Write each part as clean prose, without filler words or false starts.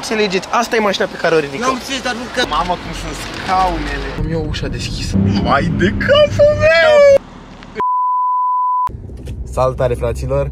înțelegeți. Asta e mașina pe care o ridicăm. Nu înțeles, dar nu că... Mamă, cum sunt scaunele. Am eu ușa deschisă. Mai de capul meu! Salutare, fraților!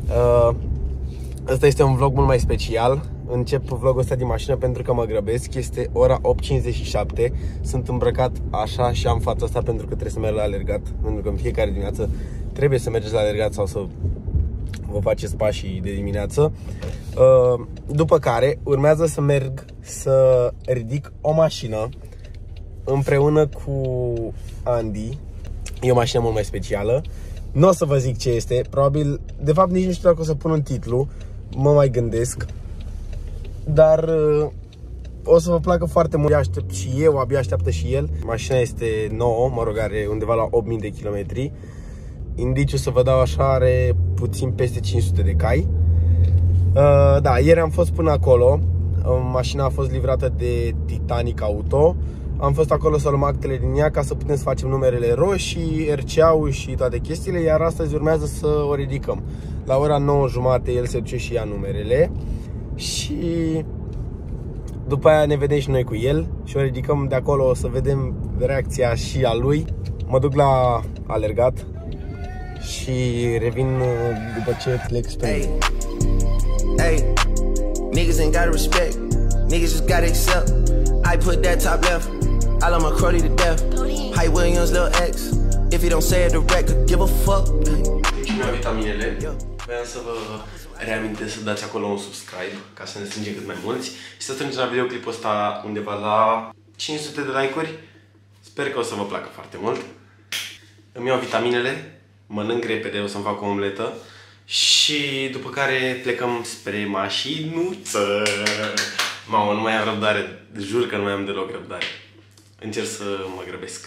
Ăsta este un vlog mult mai special. Încep vlogul ăsta din mașină pentru că mă grăbesc. Este ora 8:57. Sunt îmbrăcat așa și am fața asta pentru că trebuie să merg la alergat. Pentru că în fiecare dimineață trebuie să mergeți la alergat sau să vă faceți pașii de dimineață. După care urmează să merg să ridic o mașină împreună cu Andy. E o mașină mult mai specială. Nu o să vă zic ce este. Probabil, de fapt nici nu știu dacă o să pun un titlu. Mă mai gândesc. Dar o să vă placă foarte mult. Abia aștept și eu, abia așteaptă și el. Mașina este nouă, mă rog, are undeva la 8000 de kilometri. Indiciu să vă dau așa, are puțin peste 500 de cai. Da, ieri am fost până acolo. Mașina a fost livrată de Titanic Auto. Am fost acolo să luăm actele din ea ca să putem să facem numerele roșii, RCA-ul și toate chestiile. Iar astăzi urmează să o ridicăm. La ora 9:30 el se duce și ia numerele. Și după aia ne vedem și noi cu el și o ridicăm de acolo, o să vedem reacția și a lui. Mă duc la alergat și revin după ce plec spre Hey, niggas ain't got respect, niggas just gotta accept. I put that top left, I love my cruddy to death. Hype Williams, Lil X, if you don't say it direct, could give a fuck. Deci mi-au vitaminele. Vreau să vă reamintesc să dați acolo un subscribe ca să ne strângem cât mai mulți și să strângem la videoclipul ăsta undeva la 500 de like-uri. Sper că o să vă placă foarte mult. Îmi iau vitaminele, mănânc repede, o să-mi fac o omletă și după care plecăm spre mașinuță. Mamă, nu mai am răbdare, jur că nu mai am deloc răbdare. Încerc să mă grăbesc.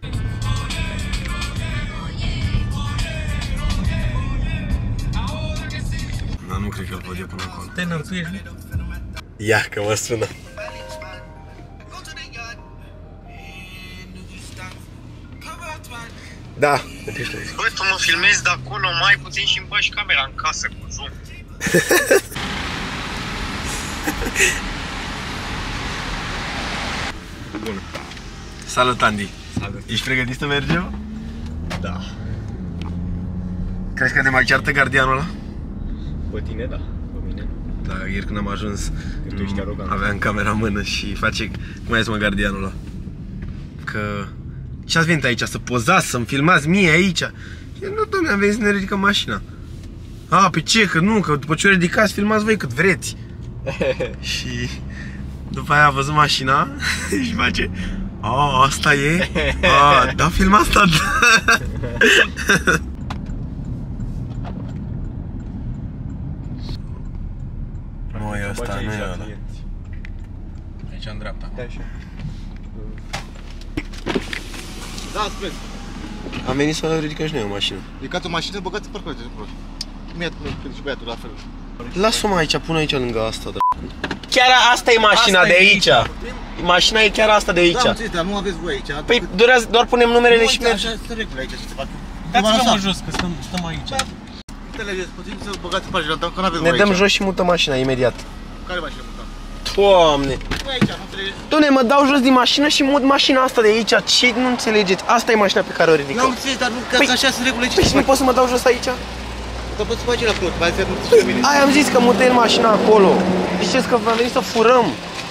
Nu cred că îl văd eu până acolo. Te înălțuiești? Ia că mă sună. Da, băi, tu mă filmezi de acolo mai puțin și îmi bagi camera în casă cu zoom. Bună. Salut, Andy. Salut. Ești pregătit să mergem? Da. Crezi că ne mai ceartă gardianul ăla? Pe tine, da. Pe mine. Da, ieri când am ajuns, Că tu ești arogant. aveam camera în mână și face, cum ai zis, mă, gardianul ăla? Că ce-ați venit aici? Să pozați, să-mi filmați mie aici? Eu, nu, dom'le, am venit să ne ridicăm mașina. A, pe ce? Că nu, că după ce o ridicați, filmați voi cât vreți. Și după aia a văzut mașina și face: a, asta e? A, da, film asta. Nu e ăsta, nu e ăla. Aici în dreapta. Da, așa. Da, spune. Am venit să ridicăm și noi o mașină. Ridicați o mașină, băgați parcă de acolo. Mi-a și băiatul la fel. Lasă-o aici, pune aici lângă asta, chiar asta e mașina de aici. Mașina e chiar asta de aici. Da, dar nu aveți voi aici. Păi doar punem numerele și mergem. Așa, sunt reguli aici, ce se fac. Dați-vă jos, că stăm aici. Înțelegeți, puțin să băgați pe pagina, că nu aveți Ne voi dăm aici. jos și mutăm mașina imediat. Care mașină mutăm? Doamne! Voi aici, nu înțelegeți? Doamne, mă dau jos din mașină și mut mașina asta de aici. Ce nu înțelegeți? Asta e mașina pe care o Nu ridicăm. înțeles, dar nu, că așa sunt regulile aici. Păi și nu pot să mă dau jos aici? Că poți să faci la plot, mai să nu știu mine. Aia am zis că mută el mașina acolo. Ziceți că v-am venit să furăm.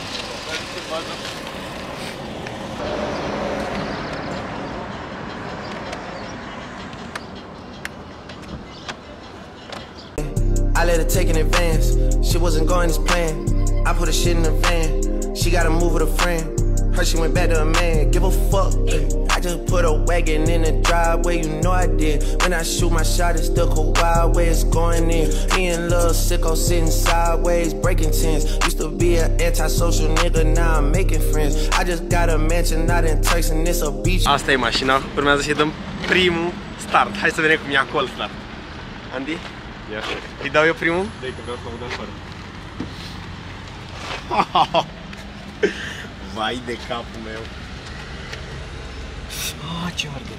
I let her take in advance. Shit wasn't going as planned. I put her shit in the van. She gotta move with a friend. Her she went back to a man. Give a fuck. I just put a wagon in the driveway. You know I did. When I shoot my shot, it's still cold wild way it's going in. Me and Lil Sicko sitting sideways, breaking tens. Used to be an antisocial nigga, now I'm making friends. I just got a mansion out in Turks and it's a beach. Asta e mașina. Urmează să-i dăm primul start. Hai să vedem cum e acolo start. Andy? Ia. Îi dau eu primul? Dă-i că vreau să mă dăm fără. Vai de capul meu. Ce arde.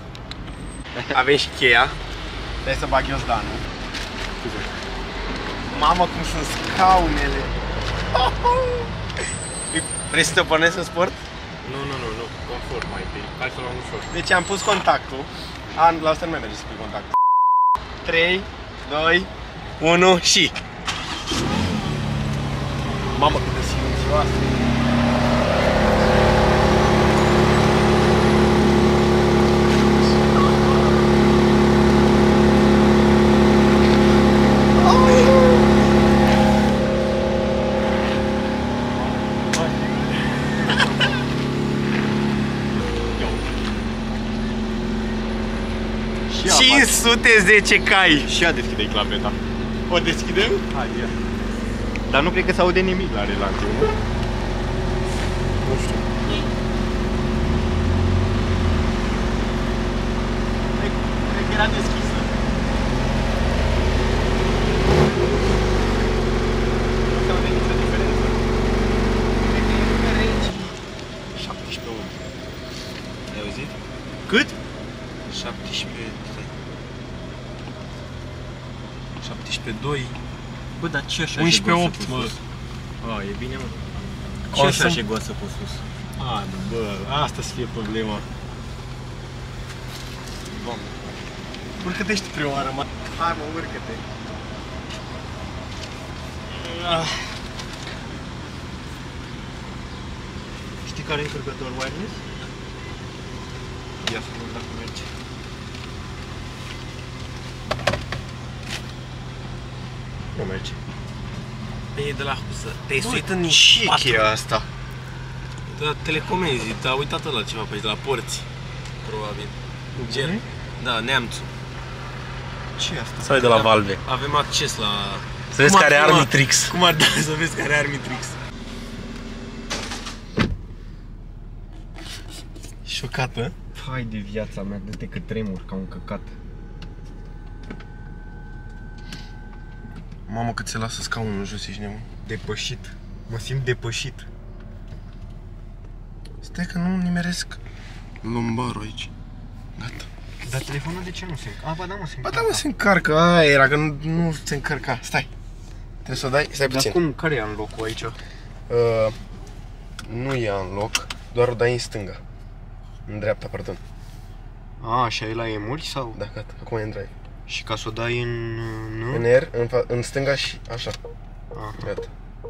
Avem și cheia. Trebuie să bag eu zdanul. Mamă, cum sunt scaunele! Vrei să te pornesc în sport? Nu, confort mai întâi. Hai să luăm ușor. Deci am pus contactul. La asta nu mai merge să pui contactul. 3, 2, 1 și... Mamă, cât de silențioasă! Și 510 cai! Și ea deschide claveta. O deschidem? Hai, ia. Dar nu cred că se aude nimic la relante, nu? Nu știu. Cred că era deschisă. Nu se aude nicio diferență. Cred că e încă rece. 17 ori. Ai auzit? Cât? 17,2. Bă, dar ce așa 11,8, și goasă pe mă. sus? A, e bine, mă. Ce Consum- așa și goasă pe sus? A, bă, asta să fie problema. Doamne. Urcă-te și tu prima oară, mă. Hai, mă, urcă-te. Știi care e încărcător wireless? Ia să vedem dacă merge. Nu merge. E de la husă. Te-ai suit în Ce patru. e asta? De la telecomenzi, te-a uitat la ceva pe aici, de la porți. Probabil. Ger. Da, neamțul. Ce e asta? Sau e de la Valve. Avem acces la... Să vezi care are Armitrix. Cum ar da să vezi care are Armitrix. Șocată? Hai de viața mea, dă-te că tremur ca un căcat. Mamă, cât se lasă scaunul în jos, ești nebun. Depășit. Mă simt depășit. Stai că nu nimeresc lumbarul aici. Gata. Dar telefonul de ce nu se încarcă? Ba da, mă, se Ba încarcă. da, mă, se încarcă. Aia era, că nu se încărca. Stai. Trebuie să o dai. Stai puțin. Dar cum? Care e în locul aici? Nu e în loc, doar o dai în stânga. În dreapta, pardon. A, așa e la emuli sau? Da, gata. Acum e în drive. Și ca să o dai în... Nu? În R, în stânga și așa. Aha. Gata.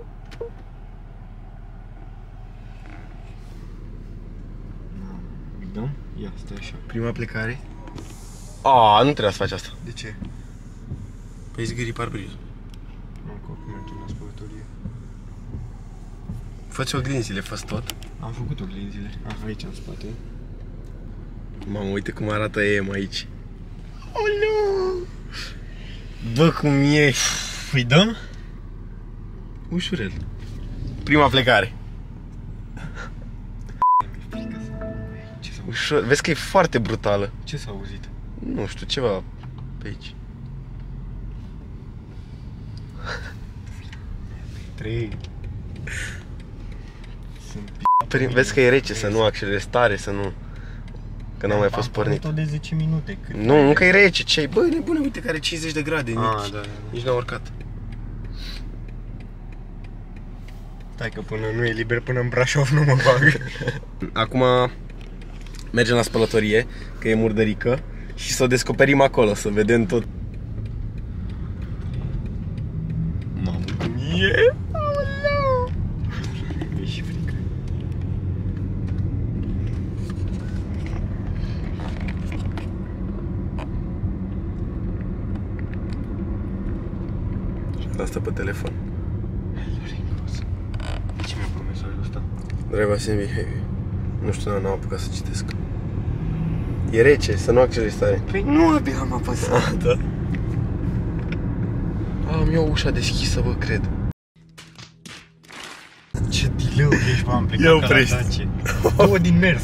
Dăm? Ia, stai așa. Prima plecare. A, nu trebuia să faci asta. De ce? Păi zgârii parbrizul. Nu, că oricum mergem la spălătorie. Fă-ți oglinzile, fă tot. Am făcut oglinzile. Ah, aici în spate. Mamă, uite cum arată EM aici. Oh, nu! Bă, cum e! Îi dăm? Ușurel. Prima plecare. Ce s-a auzit? Ușor. Vezi că e foarte brutală. Ce s-a auzit? Nu știu, ceva pe aici. 3. Vezi că e rece, să nu accelerezi tare, să nu... Că n-a mai fost pornit. Tot de 10 minute. Cât Nu, încă e rece, ce-ai? Bă, nebune, uite că are 50 de grade, nici, da. nici n-a urcat. Stai că până nu e liber, până în Brașov nu mă bag. Acum mergem la spălătorie, că e murdărică, și să o descoperim acolo, să vedem tot. Mamă, cum e? Aoleu! E și frică. Asta pe telefon. Ce mi-a pus mesajul ăsta? Drive assembly heavy. Nu știu, n-am apucat să citesc. E rece, să nu accelerezi tare. Păi nu abia am apăsat. Da. Am eu ușa deschisă, bă, cred. Ce dileu ești, bă, am plecat Ia ca la oprește. Dacie. Două din mers.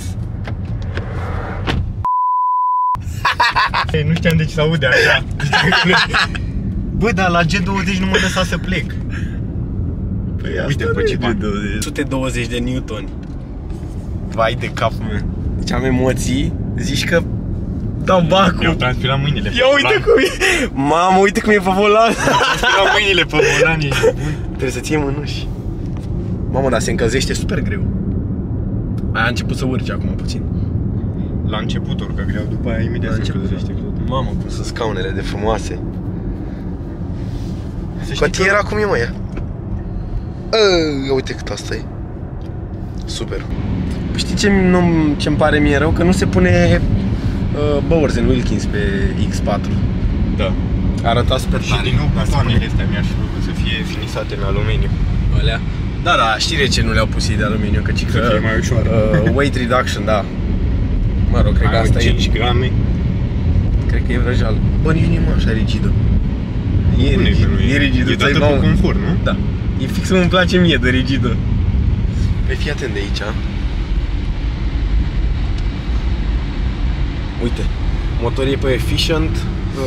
Ei, nu știam de ce se aude așa. Bă, dar la G20 nu mă lăsa să plec. Păi Uite, pe ce bani. 120 de newtoni. Vai de capul meu. Deci am emoții, zici că Tabacul. Mi-au transpirat mâinile pe Ia uite cum e. Mamă, uite cum e pe volan. transpirat mâinile pe volan, ești bun. Trebuie să ții mânuși. Mamă, dar se încălzește super greu. Aia a început să urce acum puțin. La început urcă greu, după aia imediat se încălzește. Mamă, cum sunt scaunele de frumoase. Cotiera cum e, mă, ea? Uite cât asta e. Super. Știi ce-mi pare mie rău? Că nu se pune Bowers & Wilkins pe X4. Da. Arăta super Și tare. din nou butoanele astea mi-aș fi să fie finisate în aluminiu. Alea. Da, știi de ce nu le-au pus ei de aluminiu? Că Să fie mai ușoară. Weight reduction, da. Mă rog, cred că asta 5 grame. Cred că e vrăjeală. Bă, nici nu e așa rigidă. E rigidă. E dată pe confort, nu? Da. E fix cum îmi place mie de rigidă. Păi fii atent de aici. Uite. Motorul e pe efficient,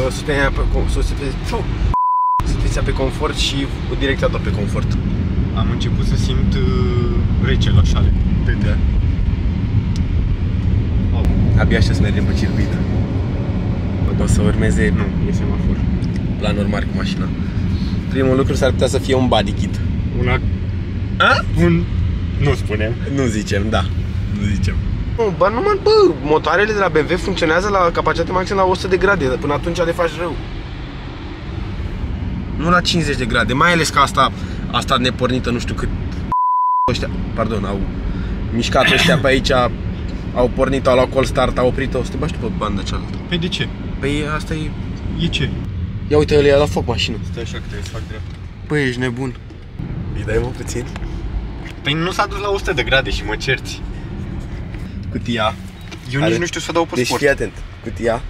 suspensia pe confort și direcția tot pe confort. Am început să simt rece la șale. Da. Abia așa să mergem pe circuit. O să urmeze Nu, e semafor. planuri mari cu mașina. Primul lucru s-ar putea să fie un body kit. Nu spunem. Nu zicem, da. Nu zicem. Bă, motoarele de la BMW funcționează la capacitate maximă la 100 de grade. Până atunci le faci rău. Nu la 50 de grade, mai ales că asta nepornită, nu știu cât. Ăștia, pardon, au mișcat ăștia pe aici, au pornit, au luat call start, au oprit-o. Să te bași tu pe banda cealaltă. Păi de ce? Păi asta e... E ce? Ia uite, el e la foc mașină. Stai așa că trebuie să fac dreapta. Păi ești nebun. Îi dai mă puțin? Păi nu s-a dus la 100 de grade și mă cerți. Cutia. Eu nici nu știu să dau pe deci sport. fii atent, cutia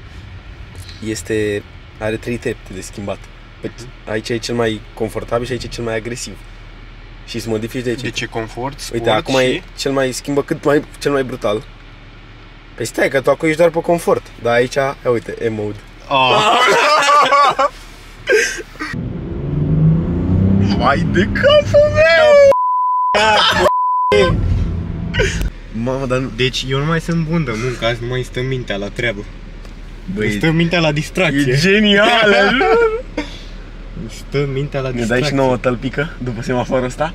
are 3 trepte de schimbat. Aici e cel mai confortabil și aici e cel mai agresiv. Și să modifici de aici. De ce confort, sport? Uite, acum e schimbă cel mai brutal. Păi stai, că tu acum ești doar pe confort. Dar aici, ia uite, E-mode. Mai de capul meu! Mamă, dar nu... Deci eu nu mai sunt bun de muncă, azi nu mai stă mintea la treabă. Băi, Stă mintea la distracție. e genial! Stă mintea la Ne distracție. dai și nouă tălpică după semaforul ăsta?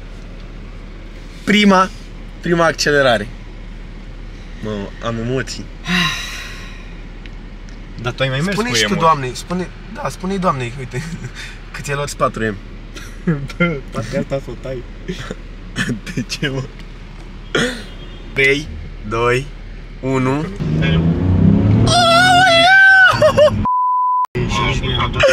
Prima accelerare. Mă, am emoții. Dar tu ai mai mers Spune cu și tu, emo. doamnei, spune-i doamnei, uite, cât ți-ai luat 4M. Bă, partea asta să o tai. De ce, mă? 3, 2, 1. Și nici nu i-am adus.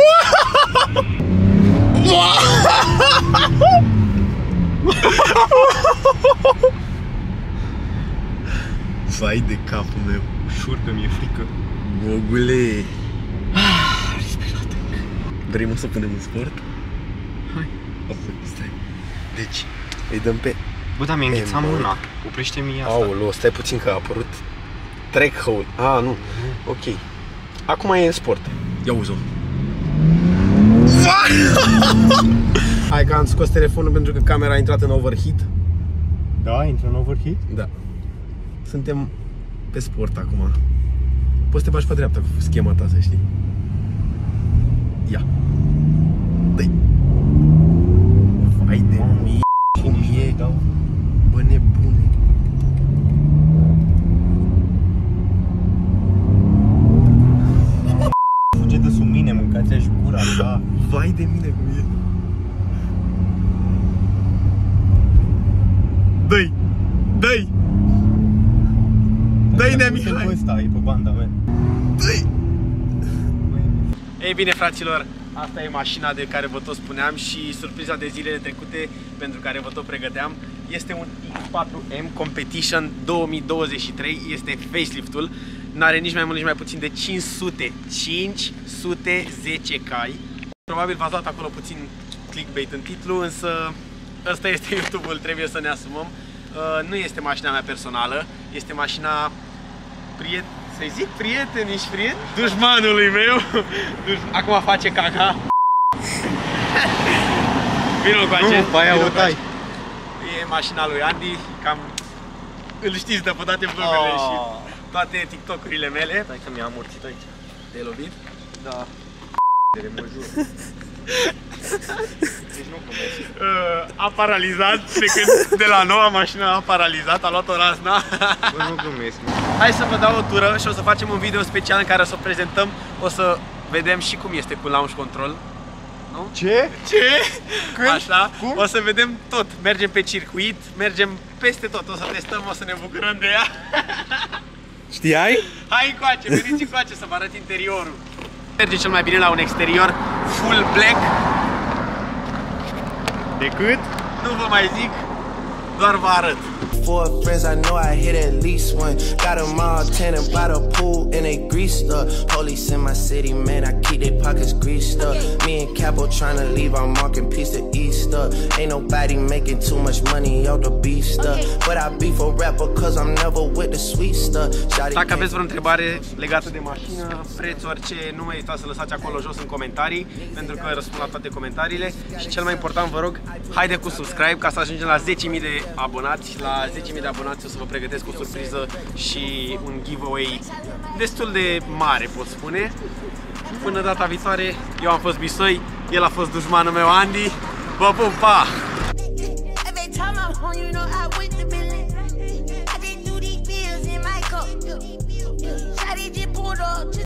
Vai de capul meu. Ușor că mi-e frică. Bogule. Respirate. Vrei, mă, să punem în sport? Hai. Stai. Deci, îi dăm pe... Bă, dar mi-a înghețat Emo. mâna. Oprește-mi asta. Aoleu, stai puțin că a apărut track hole. Ah, nu. Ok. Acum e în sport. Ia uzi-o. Hai că am scos telefonul pentru că camera a intrat în overheat. Da, intră în overheat? Da. Suntem pe sport acum. Poți să te bagi pe dreapta cu schema ta, să știi. Ia. Dă-i. Vai de mie, cum e. Bă, nebune. Fuge de sub mine, mâncați-aș gura, da. Vai de mine cum e. Dă-i. Dă-i. Dă-i, Nea Mihai. Ăsta, e pe banda mea. Dă-i. Ei bine, fraților, asta e mașina de care vă tot spuneam și surpriza de zilele trecute pentru care vă tot pregăteam. Este un X4M Competition 2023, este faceliftul. N-are nici mai mult, nici mai puțin de 510 cai. Probabil v-ați luat acolo puțin clickbait în titlu, însă ăsta este YouTube-ul, trebuie să ne asumăm. Nu este mașina mea personală, este mașina să-i zic prieten, ești prieten? Dușmanului meu. Acum face caca. Vino cu acest. Nu, aia o tai. E mașina lui Andy, cam îl știți de pe toate vlogurile și toate TikTok-urile mele. Stai că mi-am amorțit aici. Te-ai lovit? Da. Mă jur. Deci nu glumesc. A paralizat, de când de la noua mașină a paralizat, a luat o razna. Bă, nu glumesc. Hai să vă dau o tură și o să facem un video special în care o să prezentăm, o să vedem și cum este cu launch control. Nu? Ce? Ce? Când? Așa, Cum? o să vedem tot. Mergem pe circuit, mergem peste tot, o să testăm, o să ne bucurăm de ea. Știai? Hai încoace, veniți încoace să vă arăt interiorul. Merge cel mai bine la un exterior full black. Decât? Nu vă mai zic, doar vă arăt. For friends, I know I hit at least one. Got them all tanning by the pool and they greased up. Police in my city, man, I keep their pockets greased up. Me and Capo trying to leave our mark and piece to Easter. Ain't nobody making too much money out the beef stuff. But I be for rapper cause I'm never with the sweet stuff. Dacă aveți vreo întrebare legată de mașină, preț, orice, nu mai uitați să lăsați acolo jos în comentarii, pentru că răspund la toate comentariile. Și cel mai important, vă rog, haide cu subscribe ca să ajungem la 10.000 de abonați. La 10.000 de abonați o să vă pregătesc o surpriză și un giveaway destul de mare, pot spune. Până data viitoare, eu am fost Bisoi, el a fost dușmanul meu Andy. Vă pup, pa!